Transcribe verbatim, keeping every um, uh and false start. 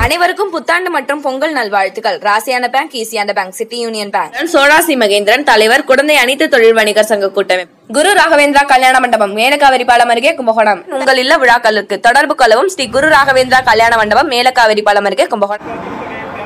அனைவருக்கும் புத்தாண்டு மற்றும் பொங்கல் நல்வாழ்த்துக்கள். ராசியான பேங்க், ஈசியான bank, City Union Bank. Sodasi Mahendran, தலைவர், குழந்தை அனைத்து தொழில் வணிகர் சங்க கூட்டமைப்பு. குரு ராகவேந்திரா கல்யாண மண்டபம், மேலக்காவிரி பாலம் அருகே, கும்பகோணம். உங்கள் இல்ல விழாக்களுக்கு தொடர்பு கொள்ளவும் ஸ்ரீ குரு ராகவேந்திரா கல்யாண மண்டபம், மேலக்காவிரி பாலம் அருகே, கும்பகோணம்.